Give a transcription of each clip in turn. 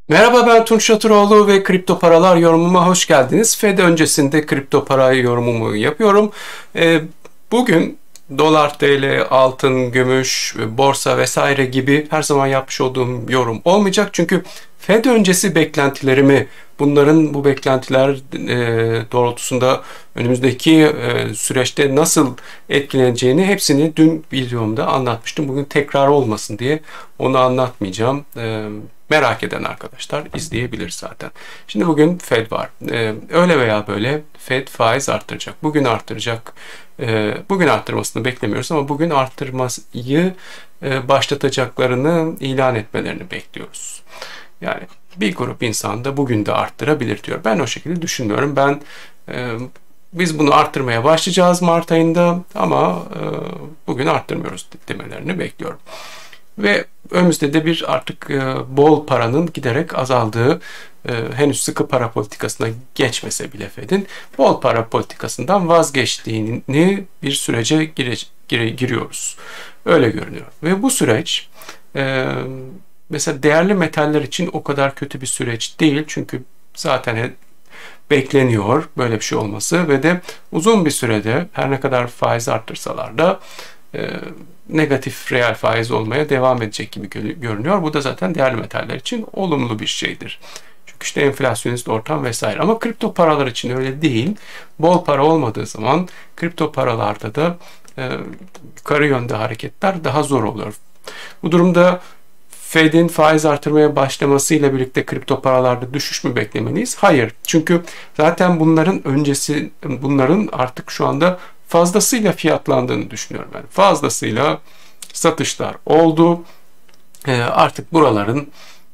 Merhaba, ben Tunç Şatıroğlu ve kripto paralar yorumuma hoş geldiniz. Fed öncesinde kripto para yorumumu yapıyorum. Ee, Bugün dolar, TL, altın, gümüş, borsa vesaire gibi her zaman yapmış olduğum yorum olmayacak. Çünkü Fed öncesi beklentilerimi, bu beklentiler doğrultusunda önümüzdeki süreçte nasıl etkileneceğini hepsini dün videomda anlatmıştım. Bugün tekrar olmasın diye onu anlatmayacağım. Merak eden arkadaşlar izleyebilir zaten. Şimdi bugün Fed var. Öyle veya böyle Fed faiz arttıracak. Bugün arttıracak. Bugün arttırmasını beklemiyoruz ama bugün arttırmayı başlatacaklarını ilan etmelerini bekliyoruz. Yani bir grup insan da bugün de arttırabilir diyor. Ben o şekilde düşünmüyorum. Biz bunu arttırmaya başlayacağız Mart ayında ama bugün arttırmıyoruz demelerini bekliyorum. Ve önümüzde de bir artık bol paranın giderek azaldığı, henüz sıkı para politikasına geçmese bile Fed'in bol para politikasından vazgeçtiğini bir sürece giriyoruz. Öyle görünüyor. Ve bu süreç mesela değerli metaller için o kadar kötü bir süreç değil. Çünkü zaten bekleniyor böyle bir şey olması ve de uzun bir sürede her ne kadar faiz arttırsalar da negatif reel faiz olmaya devam edecek gibi görünüyor. Bu da zaten değerli metaller için olumlu bir şeydir. Çünkü işte enflasyonist ortam vesaire. Ama kripto paralar için öyle değil. Bol para olmadığı zaman kripto paralarda da yukarı yönde hareketler daha zor oluyor. Bu durumda Fed'in faiz artırmaya başlamasıyla birlikte kripto paralarda düşüş mü beklemeliyiz? Hayır. Çünkü zaten bunların artık şu anda fazlasıyla fiyatlandığını düşünüyorum ben. Fazlasıyla satışlar oldu. Artık buraların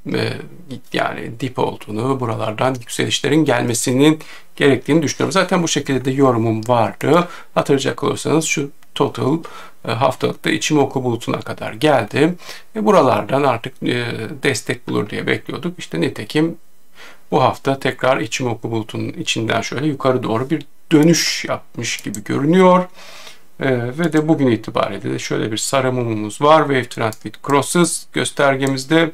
yani dip olduğunu, buralardan yükselişlerin gelmesinin gerektiğini düşünüyorum. Zaten bu şekilde de yorumum vardı. Hatırlayacak olursanız şu total haftalıkta Ichimoku bulutuna kadar geldi. Buralardan artık destek bulur diye bekliyorduk. İşte nitekim bu hafta tekrar Ichimoku bulutunun içinden şöyle yukarı doğru bir dönüş yapmış gibi görünüyor. Ve de bugün itibariyle de şöyle bir sarı mumumuz var. Wave Trend with Crosses göstergemizde.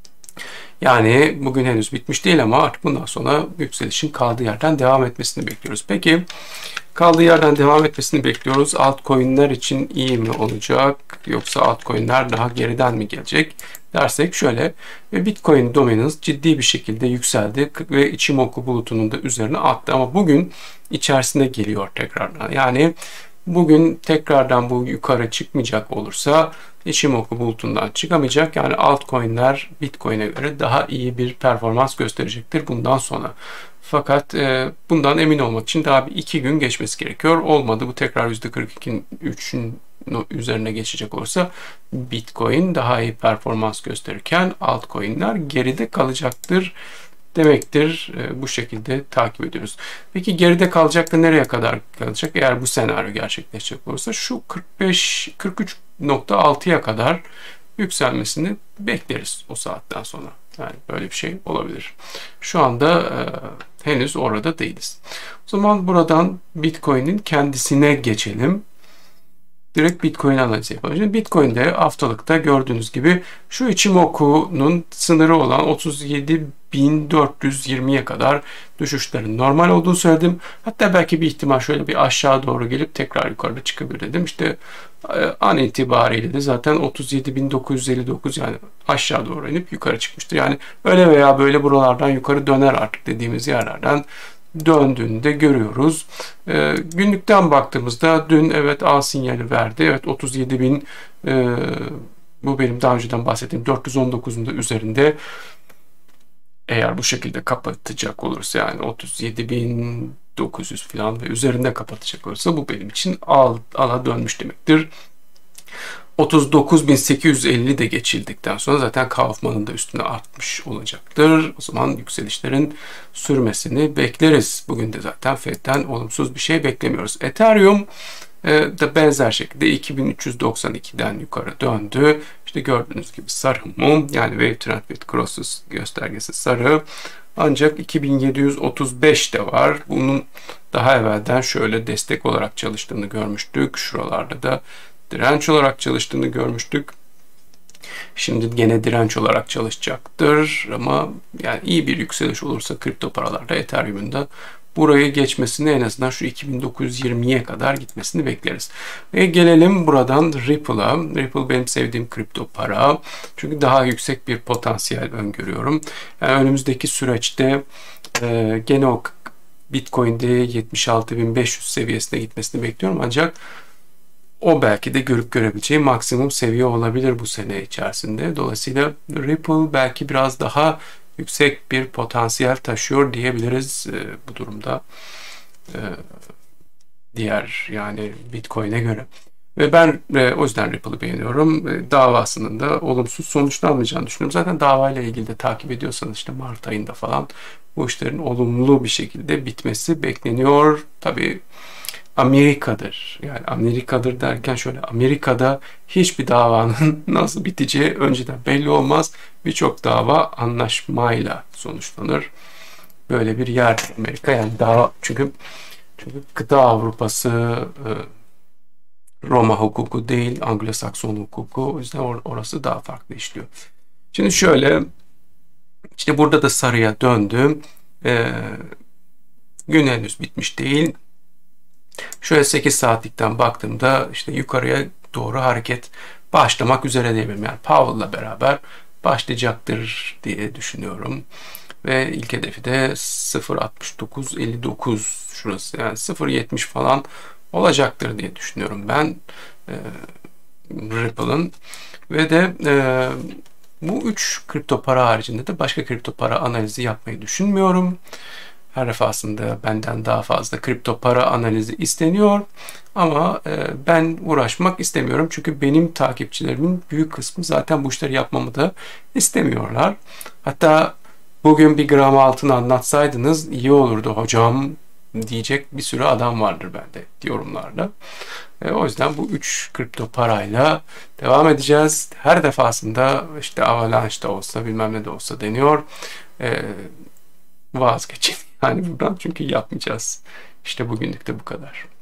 Yani bugün henüz bitmiş değil ama artık bundan sonra yükselişin kaldığı yerden devam etmesini bekliyoruz. Peki kaldığı yerden devam etmesini bekliyoruz. Altcoin'ler için iyi mi olacak? Yoksa altcoin'ler daha geriden mi gelecek? Dersek şöyle, Bitcoin dominance ciddi bir şekilde yükseldi ve Ichimoku bulutunun da üzerine attı ama bugün içerisine geliyor tekrardan. Yani bugün tekrardan bu yukarı çıkmayacak olursa Ichimoku bulutundan çıkamayacak. Yani altcoin'ler Bitcoin'e göre daha iyi bir performans gösterecektir bundan sonra. Fakat bundan emin olmak için daha bir 2 gün geçmesi gerekiyor. Olmadı bu tekrar %42'nin 3'ün üzerine geçecek olursa Bitcoin daha iyi performans gösterirken altcoin'ler geride kalacaktır demektir. Bu şekilde takip ediyoruz. Peki geride kalacak da nereye kadar kalacak? Eğer bu senaryo gerçekleşecek olursa şu 43.6'ya kadar yükselmesini bekleriz o saatten sonra. Yani böyle bir şey olabilir. Şu anda henüz orada değiliz. O zaman buradan Bitcoin'in kendisine geçelim. Direkt Bitcoin analizi yapalım. Şimdi Bitcoin'de haftalıkta gördüğünüz gibi şu Ichimoku'nun sınırı olan 37.420'ye kadar düşüşlerin normal olduğunu söyledim. Hatta belki bir ihtimal şöyle bir aşağı doğru gelip tekrar yukarıda çıkabilir dedim. İşte an itibariyle de zaten 37.959 yani aşağı doğru inip yukarı çıkmıştır. Yani öyle veya böyle buralardan yukarı döner artık dediğimiz yerlerden döndüğünü de görüyoruz. Günlükten baktığımızda dün evet A sinyali verdi. Evet 37.000 bu benim daha önceden bahsettiğim 419'un da üzerinde eğer bu şekilde kapatacak olursa yani 37.900 falan ve üzerinde kapatacak olursa bu benim için ala dönmüş demektir. 39.850 de geçildikten sonra zaten Kaufman'ın da üstüne artmış olacaktır. O zaman yükselişlerin sürmesini bekleriz. Bugün de zaten Fed'den olumsuz bir şey beklemiyoruz. Ethereum da benzer şekilde 2392'den yukarı döndü. İşte gördüğünüz gibi sarı mum yani Wave Trend with Crosses göstergesi sarı. Ancak 2735 de var. Bunun daha evvelden şöyle destek olarak çalıştığını görmüştük. Şuralarda da direnç olarak çalıştığını görmüştük. Şimdi gene direnç olarak çalışacaktır ama yani iyi bir yükseliş olursa kripto paralarda Ethereum'un da burayı geçmesini, en azından şu 2920'ye kadar gitmesini bekleriz. Ve gelelim buradan Ripple'a. Ripple benim sevdiğim kripto para. Çünkü daha yüksek bir potansiyel öngörüyorum. Yani önümüzdeki süreçte gene o Bitcoin'de 76.500 seviyesine gitmesini bekliyorum. Ancak o belki de görüp görebileceği maksimum seviye olabilir bu sene içerisinde. Dolayısıyla Ripple belki biraz daha yüksek bir potansiyel taşıyor diyebiliriz bu durumda. Diğer yani Bitcoin'e göre. Ve ben o yüzden Ripple'ı beğeniyorum. Davasının da olumsuz sonuçlanmayacağını düşünüyorum. Zaten davayla ilgili de takip ediyorsanız işte Mart ayında falan bu işlerin olumlu bir şekilde bitmesi bekleniyor. Tabii Amerika'dır. Yani Amerika'dır derken şöyle, Amerika'da hiçbir davanın nasıl biteceği önceden belli olmaz. Birçok dava anlaşmayla sonuçlanır. Böyle bir yer Amerika, yani dava, çünkü kıta Avrupası Roma hukuku değil, Anglo-Sakson hukuku. O yüzden orası daha farklı işliyor. Şimdi şöyle, işte burada da sarıya döndüm. Gün henüz bitmiş değil. Şöyle 8 saatlikten baktığımda işte yukarıya doğru hareket başlamak üzere diyebilirim. Yani Powell'la beraber başlayacaktır diye düşünüyorum. Ve ilk hedefi de 0.6959 şurası. Yani 0.70 falan olacaktır diye düşünüyorum ben Ripple'ın. Ve de bu 3 kripto para haricinde de başka kripto para analizi yapmayı düşünmüyorum. Her defasında benden daha fazla kripto para analizi isteniyor. Ama ben uğraşmak istemiyorum. Çünkü benim takipçilerimin büyük kısmı zaten bu işleri yapmamı da istemiyorlar. Hatta bugün bir gram altın anlatsaydınız iyi olurdu hocam diyecek bir sürü adam vardır bende yorumlarda. O yüzden bu 3 kripto parayla devam edeceğiz. Her defasında işte Avalanche da olsa bilmem ne de olsa deniyor. Vazgeçin. Yani buradan, çünkü yapmayacağız. İşte bugünlük de bu kadar.